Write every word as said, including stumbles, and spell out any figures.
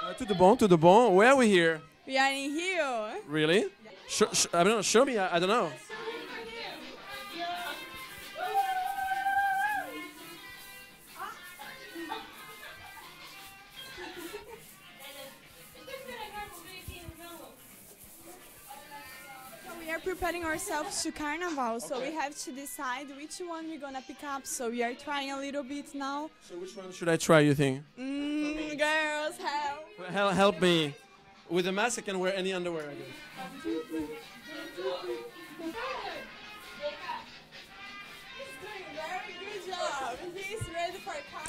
Uh, to the bon, to the bon. Where are we here? We are in Rio. Really? Sh sh I don't know. Show me. I, I don't know. We are preparing ourselves to Carnival, so we have to decide which one we're gonna pick up. So we are trying a little bit now. So which one should I try, you think? Mm, girls, help! Help, help me. With a mask, I can wear any underwear, I guess. He's doing a very good job. He's ready for Carnival.